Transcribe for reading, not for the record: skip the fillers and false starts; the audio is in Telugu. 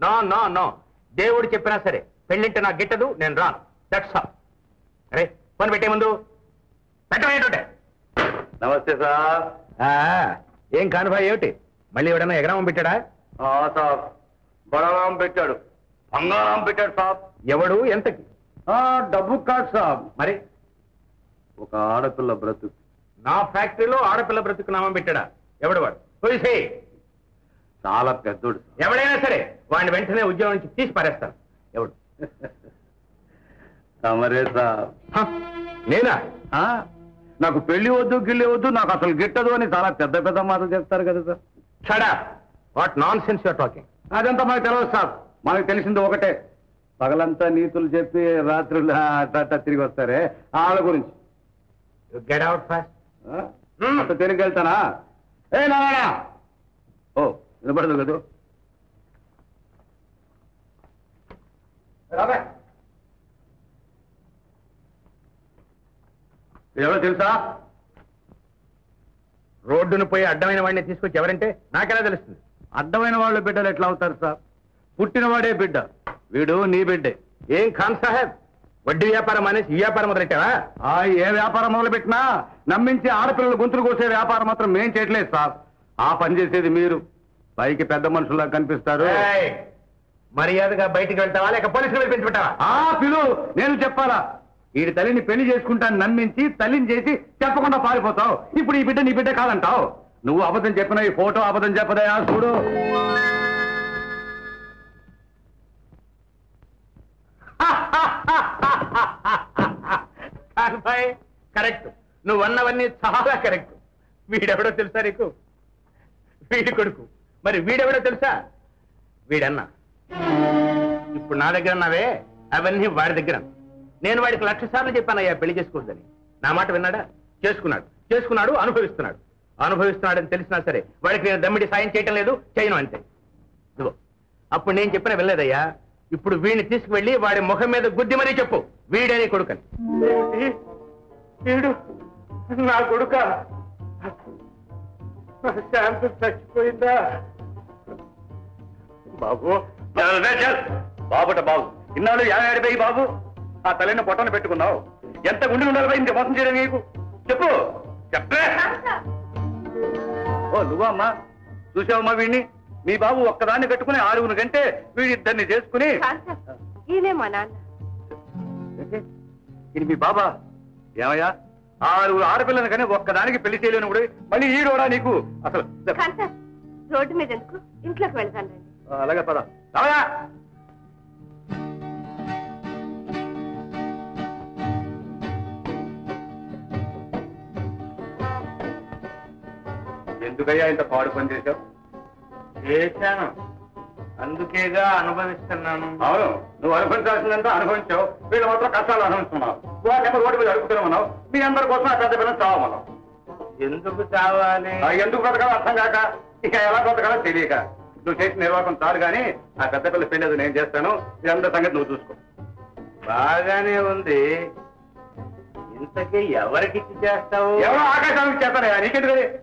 నో నో నో, దేవుడు చెప్పినా సరే పెళ్ళింటే నాకు గిట్టదు, నేను రాను. That's all. అరే ఫోన్ పెట్టే ముందు పెట్టే. నమస్తే సార్. ఏం కానుభాయ్ ఏమిటి? మళ్ళీ ఎవడన్నా ఎగరామం పెట్టాడా? సార్ బలరాం పెట్టాడు, బంగారం పెట్టాడు సార్. ఎవడు? ఎంతకి? డబ్బు కాదు సార్, మరి ఒక ఆడపిల్ల బ్రతుకు. నా ఫ్యాక్టరీలో ఆడపిల్ల బ్రతుకు నామం పెట్టాడా? ఎవడు వాడు? పోలీసే. చాలా పెద్దోడు. ఎవడైనా సరే వాడిని వెంటనే ఉద్యోగం నుంచి తీసి పారేస్తాను. ఎవడు? తమరే సార్. నేనా? నాకు పెళ్లి వద్దు గిల్లి వద్దు, నాకు అసలు గిట్టదు అని చాలా పెద్ద పెద్ద మాటలు చెప్తారు కదా sir. Shut up. What nonsense you are talking? అదంతా మనకు తెలియదు సార్. మనకు తెలిసింది ఒకటే, పగలంతా నీతులు చెప్పి రాత్రులు తిరిగి వస్తారే వాళ్ళ గురించి. Get out fast. అంత తిరిగి వెళ్తానా? ఏ నారాయణ, ఓ వినపడదు కదా. ఎవరో తెలుసా? రోడ్డును పోయి అడ్డమైన వాడిని తీసుకొచ్చి ఎవరంటే నాకెలా తెలుస్తుంది? అడ్డమైన వాళ్ళు బిడ్డలు ఎట్లా అవుతారు సార్? పుట్టినవాడే బిడ్డ, వీడు నీ బిడ్డే. ఏం ఖాన్ సాహెబ్, వడ్డీ వ్యాపారం అనేసి ఈ వ్యాపారం మొదలెట్టావా? ఏ వ్యాపారం మొదలు పెట్టినా నమ్మించి ఆడపిల్లలు గొంతులు కోసే వ్యాపారం మాత్రం మేం చేయట్లేదు సార్. ఆ పని చేసేది మీరు. పైకి పెద్ద మనుషుల్లా కనిపిస్తారు. మర్యాదగా బయటికి వెళ్తావా లేక పోలీసులు పిలిపించుకుంటావా? పిలు, నేను చెప్పాలా? వీడి తల్లిని పెళ్లి చేసుకుంటాను నమ్మించి తల్లిని చేసి చెప్పకుండా పారిపోతావు. ఇప్పుడు ఈ బిడ్డ నీ బిడ్డ కాదంటావు. నువ్వు అబద్ధం చెప్పిన ఈ ఫోటో అబద్ధం చెప్పదయా చూడు. కరెక్ట్, నువ్వు అన్నవన్నీ చాలా కరెక్ట్. వీడెవడో తెలుసా నీకు? వీడి కొడుకు. మరి వీడెవడో తెలుసా? వీడన్నా. ఇప్పుడు నా దగ్గర ఉన్నావే అవన్నీ వాడి దగ్గర. నేను వాడికి 1,00,000 సార్లు చెప్పానయ్యా పెళ్లి చేసుకోవద్దని. నా మాట విన్నాడా? చేసుకున్నాడు. చేసుకున్నాడు, అనుభవిస్తున్నాడు. అనుభవిస్తున్నాడని తెలిసినా సరే వాడికి నేను దమ్మిడి సాయం చేయటం లేదు, చేయను అంతే. ఇదిగో అప్పుడు నేను చెప్పిన వెళ్ళలేదయ్యా. ఇప్పుడు వీడిని తీసుకువెళ్ళి వాడి ముఖం మీద గుద్ది మరీ చెప్పు వీడని కొడుకని. వీడు నా కొడుక? శాంతి చచ్చిపోయిందా? బాబు బాబుట బాబు, ఇన్నాళ్ళు ఏడిపోయి బాబు ఆ తల్లిని పొట్టను పెట్టుకున్నావు. ఎంత గుండె ఉండాలి ఇంత మోసం చేయడం నీకు? చెప్పు చెప్పే. ఓ నువ్వమ్మా చూసావమ్మా వీడిని? మీ బాబు ఒక్కదాన్ని కట్టుకుని 6 గంటే వీడిద్దరిని చేసుకుని. ఇది మీ బాబా? ఏమయ్యా 6 ఆడపిల్లని కానీ ఒక్కదానికి పెళ్లి చేయలేను కూడా మళ్ళీ ఈ రోడా నీకు? అసలు రోడ్డు మీద ఎందుకు, ఇంట్లోకి వెళ్తాను. అలాగే పద. ఎందుకయ్యా ఇంత పాడు పని చేశావు? చేశాను, అందుకేగా అనుభవిస్తున్నాను. అవును, నువ్వు అనుభవించాల్సిందంతా అనుభవించావు. వీళ్ళు మాత్రం కష్టాలు అనుభవిస్తున్నావు. వాళ్ళేమో రోడ్డు మీద అడుగుతున్నావు. మీ అందరి కోసం ఆ పెద్ద పిల్లలు చావమన్నావు. ఎందుకు చావాలి? ఎందుకు బ్రతకాలో అర్థం కాక, ఇక ఎలా బ్రతకాలో తెలియక నువ్వు చేసిన నిర్వాహకం చాలు కానీ ఆ పెద్ద పిల్ల పెళ్ళేది నేను చేస్తాను. ఇదంతా సంగతి నువ్వు చూసుకో. బాగానే ఉంది. ఇంతకీ ఎవరికి చేస్తావు? ఎవరో ఆకాశానికి చేస్తానయ్యా, నీకెందుకు?